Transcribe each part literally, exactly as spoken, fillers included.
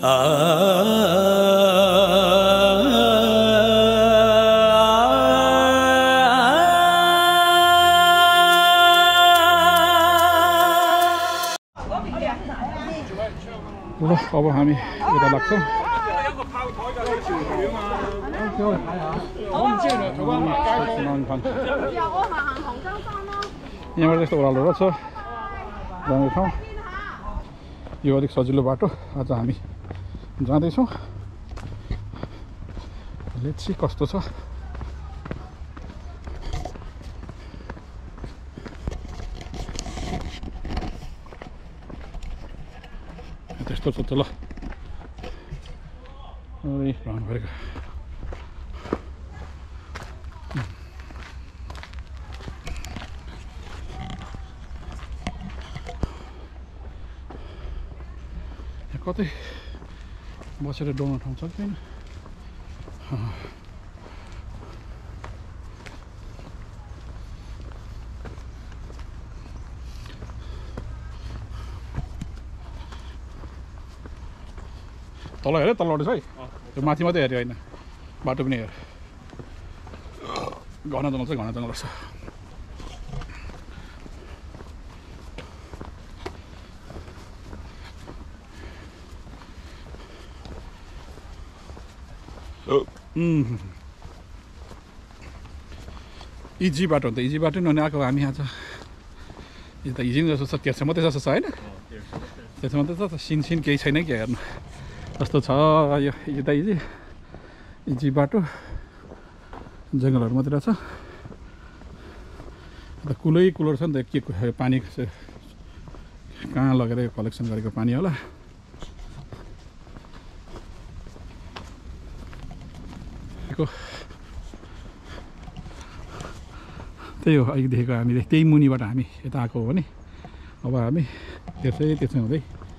ल अब हामी यता लाग्छौँ यहाँबाट यस्तो ओह्रालो छ जाने ठाउँ यो अलिक सजिलो बाटो आज हामी जाँदैछौँ लेट्स सी कस्तो छ त्यस्तो छ त ल भ्रमण गरेको कतै बसेर डोल्न ठाउँ छ कि छैन तल हेर तल उठ्छ है त्यो माथि मात्रै हेऱ्यो होइन बाटो पनि हेर घना जङ्गल चाहिँ घना जङ्गल रहेछ इजी बाटो हो त इजी बाटो नि आएको हामी आज यो त इजी जस्तो छ त्यसमा मात्रै जस्तो छ होइन त्यसमा मात्रै छ सिन सिन केही छैन क्या हेर्नु कस्तो छ यो यो त इजी इजी बाटो जङ्गलहरू मात्रै रहेछ अन्त कुलै कुलर छ नि त के पानी कहाँ लगेर कलेक्सन गरेको पानी होला त्यही हो अहिले देखेको हामीले त्यही मुनिबाट हामी यता आएको हो भने अब हामी त्यसै त्यसै हुँदै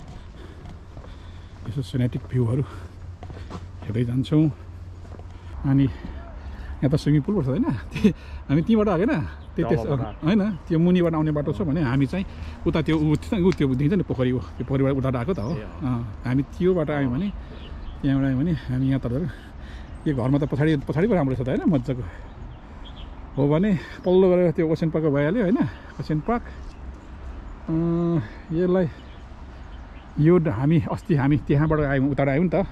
यसो सिनेटिक भ्यूहरू हेर्दै जान्छौँ अनि यहाँ त स्विमिङ पुल पर्छ होइन हामी त्यहीँबाट आएको होइन त्यो त्यस होइन त्यो मुनिबाट आउने बाटो छ भने हामी चाहिँ उता त्यो ऊ त्यो दिन्छ नि पोखरी हो त्यो पोखरीबाट उता आएको त हो हामी त्योबाट आयौँ भने त्यहाँबाट आयौँ भने हामी यहाँ तपाईँहरू यो घरमा त पछाडि पछाडि पो राम्रो छ त होइन मजाको हो भने पल्लो गरेर त्यो ओसेन पार्कको भइहाल्यो होइन ओसेन पार्क यसलाई यो हामी अस्ति हामी त्यहाँबाट आयौँ उता आयौँ नि त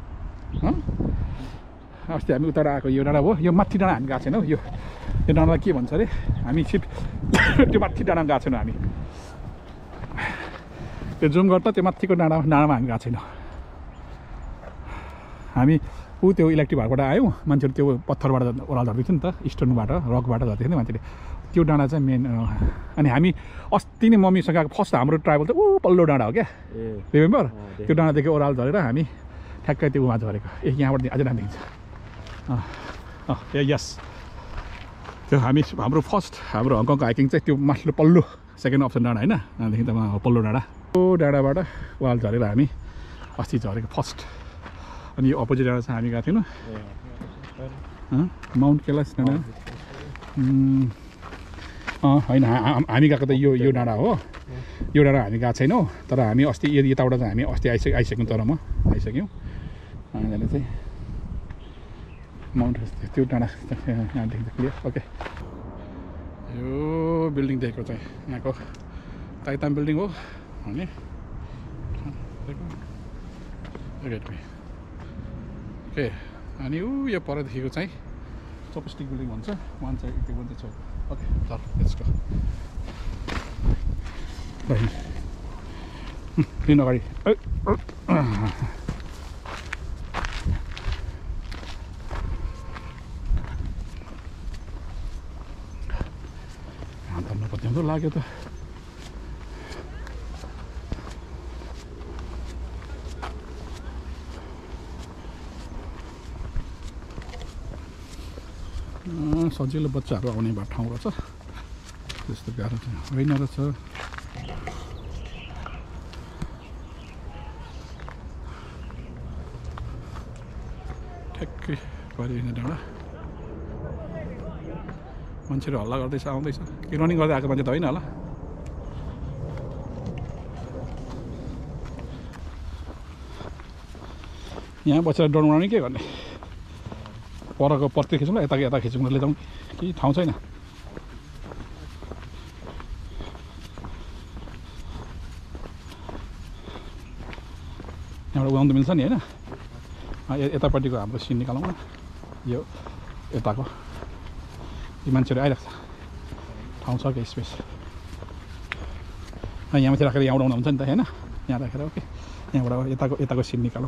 अस्ति हामी उता आएको यो डाँडा हो यो माथि डाँडा हामी गएको छैनौँ यो यो डाँडालाई के भन्छ अरे हामी सिट त्यो माथि डाँडामा गएको छैनौँ हामी त्यो जुम गर्दा त्यो माथिको डाँडा डाँडामा हामी गएको छैनौँ हामी ऊ त्यो इलेक्ट्रिक भारबाट आयौँ मान्छेहरू त्यो पत्थरबाट ओह्रालो झर्दै थियो नि त स्टोनबाट रकबाट झर्दै थियो नि मान्छेले त्यो डाँडा चाहिँ मेन अनि हामी अस्ति नै मम्मीसँग आएको फर्स्ट हाम्रो ट्राभल त ऊ पल्लो डाँडा हो क्या रिमेम्बर त्यो डाँडादेखि ओह्रालो झरेर हामी ठ्याक्कै त्यो उहाँ झरेको ए यहाँबाट अझै राम्रो देखिन्छ ए यस त्यो हामी हाम्रो फर्स्ट हाम्रो हङकङको हाइकिङ चाहिँ त्यो माथिल्लो पल्लो सेकेन्ड अप्सन डाँडा होइन त्यहाँदेखि त पल्लो डाँडा त्यो डाँडाबाट ओह्रालो झरेर हामी अस्ति झरेको फर्स्ट अनि यो अपोजिट डाँडा चाहिँ हामी गएको थिएनौँ माउन्ट कैलाश डाँडा होइन हामी गएको त यो यो डाँडा हो यो डाँडा हामी गएको छैनौँ तर हामी अस्ति यताबाट चाहिँ हामी अस्ति आइसक्यो आइसक्यौँ तर म आइसक्यौँ यहाँनिर चाहिँ माउन्ट त्यो डाँडा यहाँदेखि क्लियर ओके यो बिल्डिङ देखेको चाहिँ यहाँको ताइ ताम बिल्डिङ हो भने ओके अनि ऊ यो परदेखिको चाहिँ चपस्टिक बिल्डिङ भन्छ वान चाहिँ त्यो भन्छ छ ओके चल त्यसको लिनु अगाडि धन्न पत्याउँदो लाग्यो त सजिलो बच्चाहरू आउने भए ठाउँ रहेछ त्यस्तो गाह्रो चाहिँ होइन रहेछ ठ्याक्कै गरिएन डाँडा मान्छेहरू हल्ला गर्दैछ आउँदैछ कि रनिङ गर्दै आएको मान्छे त होइन होला यहाँ बसेर ड्रोन उडाउने के गर्ने परको पर्तिर खिचौँ ल यता यता खिचौँ ले जाउँ केही ठाउँ छैन यहाँबाट उडाउनु मिल्छ नि होइन यतापट्टिको हाम्रो सिन निकालौँ न यो यताको यो मान्छेहरू आइरहेको छ ठाउँ छ क्या स्पेस यहाँ माथि राखेर यहाँ उडाउनु हुन्छ नि त होइन यहाँ राखेर ओके यहाँबाट यताको यताको सिन निकालौँ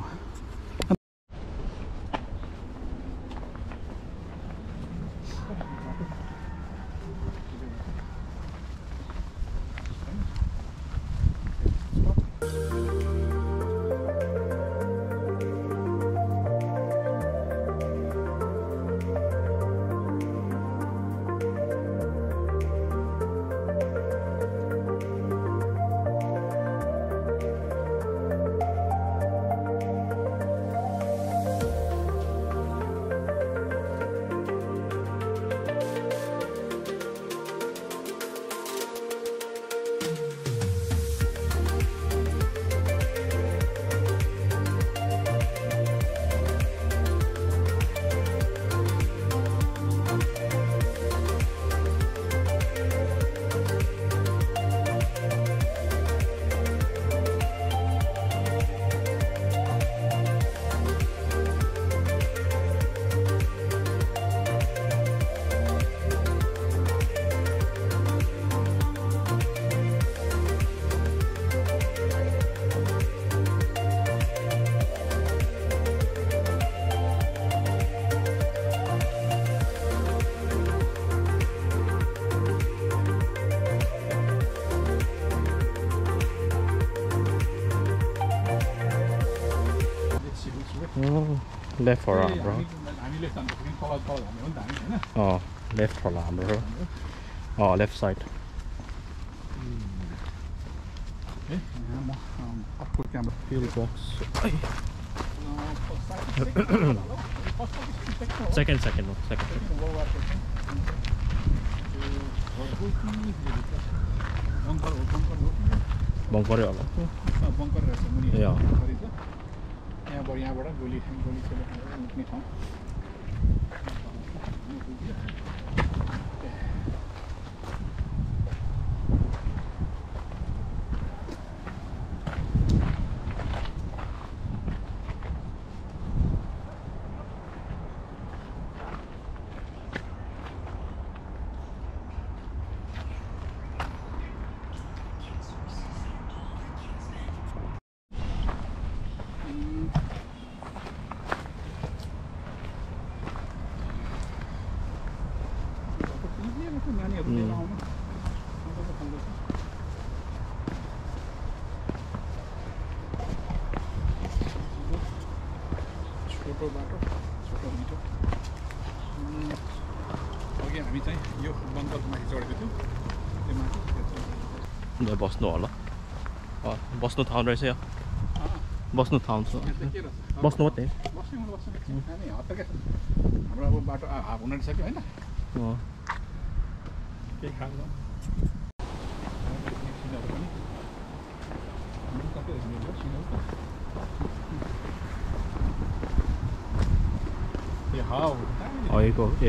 Oh, left for arm, bro. Oh, left for arm, bro. Oh, left side. Okay, upward camera. Pillbox. Second, second, no, second. Bunker, yeah. यहाँबाट यहाँबाट गोली गोली उठ्ने ठाउँ छोटो बाटो छोटो मिठो अघि हामी चाहिँ यो बङ्करको माथि चढेको थियौँ त्यो माथि यहाँ बस्नु होला बस्नु ठाउँ रहेछ यो बस्नु ठाउँ छ बस्नु मात्रै हाम्रो अब बाटो हाफ हुन सक्यो होइन केही खानु अहिलेको ए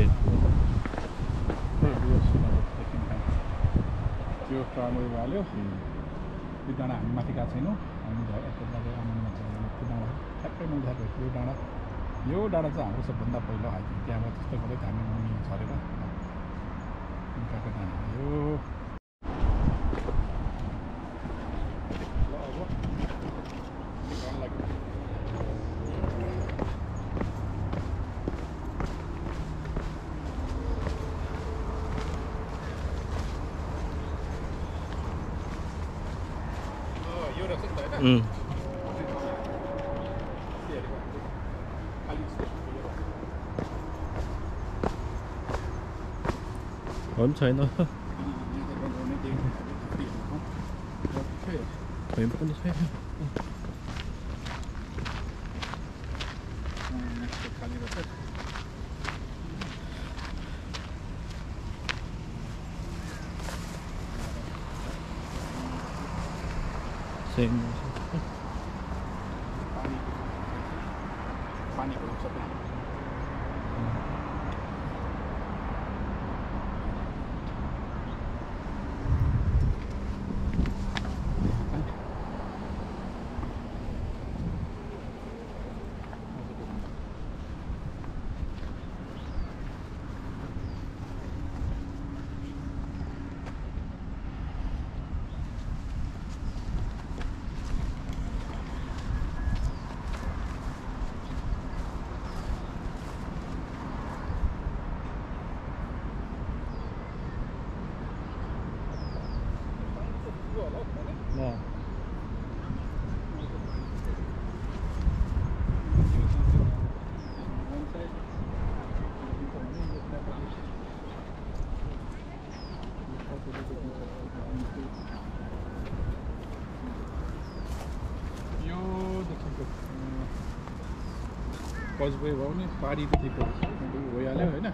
त्यो ट्राभल हाल्यो त्यो डाँडा हामी माथि गएको छैनौँ हामी त्यो डाँडा ठ्याक्कै मैले देखाएको यो डाँडा यो डाँडा चाहिँ हाम्रो सबभन्दा पहिलो हाइकिङ त्यहाँबाट त्यस्तो गर्दै हामी मुनि झरेर गएको डाँडा यो Mm. Ổn chơi nó. Phải bắt nó thấy. Xem पानीको सबै No. यो देखिएको कजवे भयो नि पारीदेखिको भइहाल्यो होइन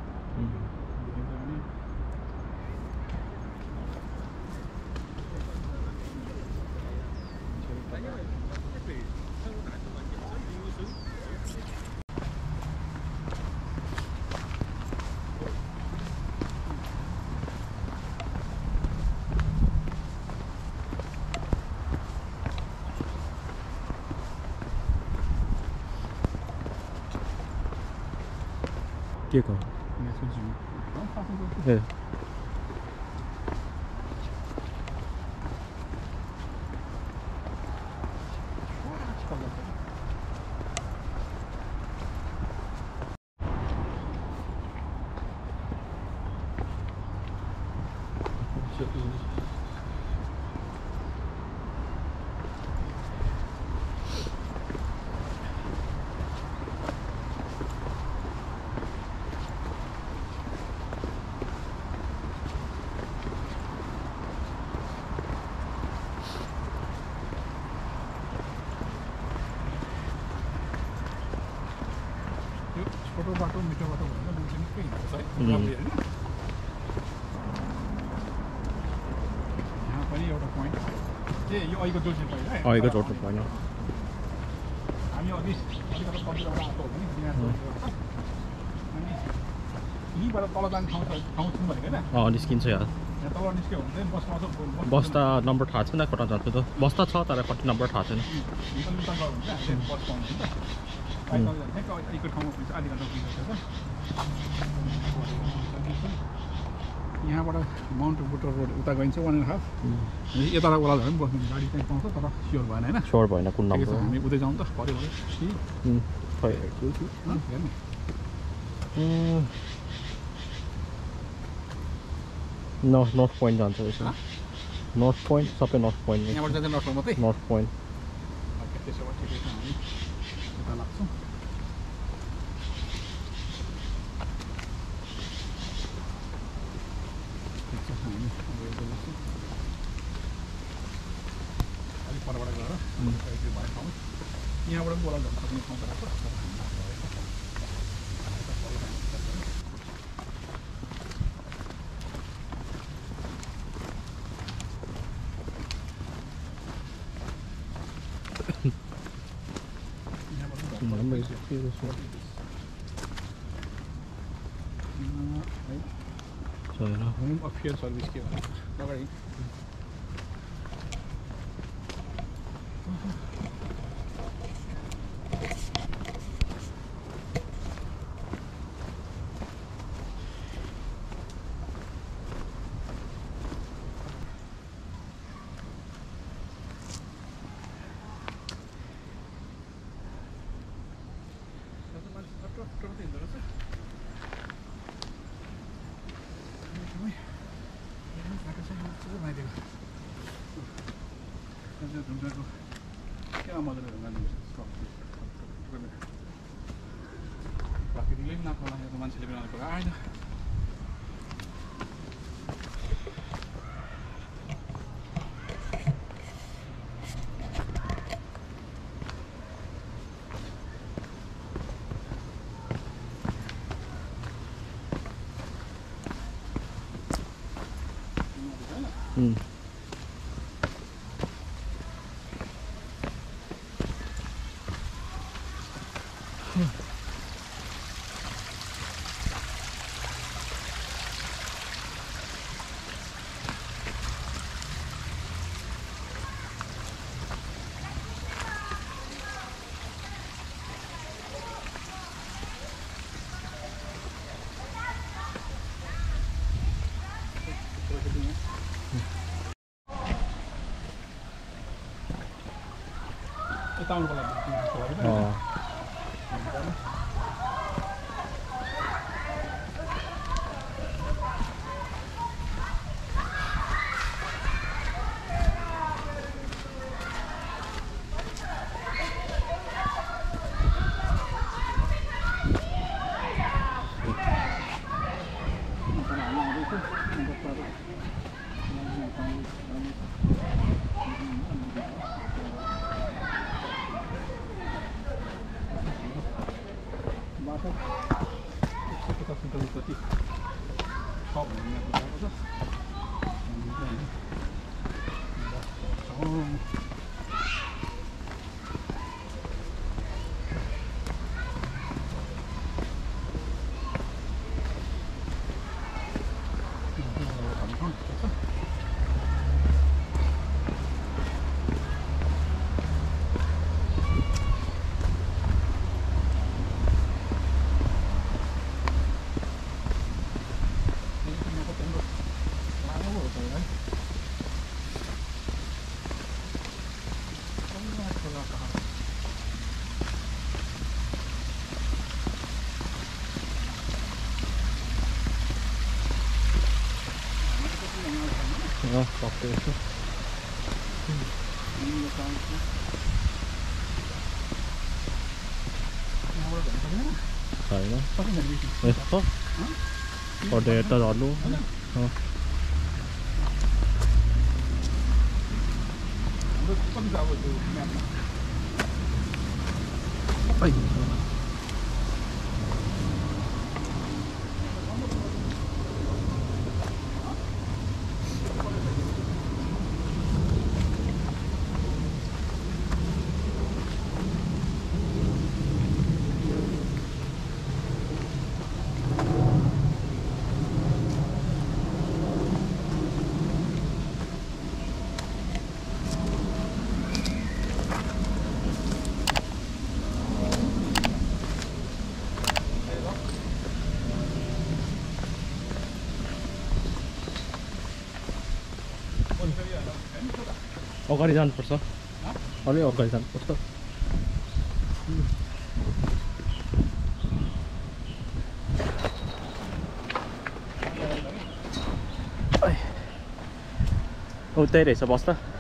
के को 네. छोटो बाटो मिठो बाटो भनेर मान्छे निकै हिँड्छ है Mm. यहाँ पनि एउटा पोइन्ट ए यो अहिलेको जोड्ने पहिला है अहिलेको जोड्नु पर्ने हामी अघि अलिकति कतिबाट आएको हो भने यहाँ जोड्ने अनि यहीँबाट तल जाने ठाउँ छ ठाउँ छौँ भनेको होइन अँ निस्किन्छ यार यहाँ तल निस्क्यो भने चाहिँ बसमा आउँछ बस त नम्बर थाहा छैन कता जान्छ त बस त छ तर कति नम्बर थाहा छैन निकल निकल गयो भने चाहिँ हामीले बस पाउँछ नि त ठ्याक्क अहिलेको ठाउँमा पुग्छ आधी घन्टा पुगिसक्छ त यहाँबाट माउन्ट बुटर रोड उता गइन्छ वान एन्ड हाफ यता ओह्रालो झरे पनि बस्नु गाडी चाहिँ पाउँछ तर स्योर भएन होइन स्योर भएन कुन ठिकै छ, नम्बर हामी उतै जाउँ त पऱ्यो भने हेर्ने नर्थ नर्थ पोइन्ट जान्छ यसो नर्थ पोइन्ट सबै नर्थ पोइन्ट यहाँबाट जान्छ नर्थ मात्रै नर्थ पोइन्ट ओके त्यसो भए ठिकै छ हामी उता लाग्छौँ ठिक छ हामी अब यता लाग्छौँ अलिक परबाट गएर त्यो भए ठाउँ यहाँबाट पनि बोलाउनु जान सक्ने ठाउँ गएको Number is beautiful. So, you know. Home affair service के भन्छ अगाडि क्या मजा प्राकृतिकले पनि नाप्न लागेको मान्छेले बनाउने कुरा आएन Mm. 어. 어, 막대 있어. Đấy nó. Đây, khóc. Còn để ta đón luôn. Ờ. Ây. अगाडि जानुपर्छ अलि अगाडि जानुपर्छ ओ त्यही रहेछ बस्दा